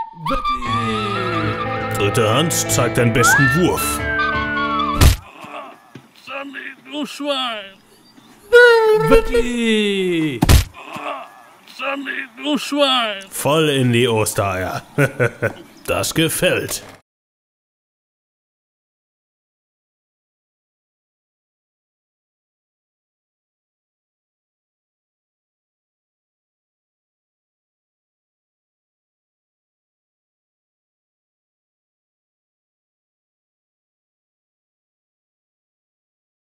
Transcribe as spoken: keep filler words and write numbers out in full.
Veggie! Dritte Hand zeigt deinen besten Wurf. Johnny, du Schwein! Veggie! Johnny, du Schwein! Voll in die Ostereier. Das gefällt.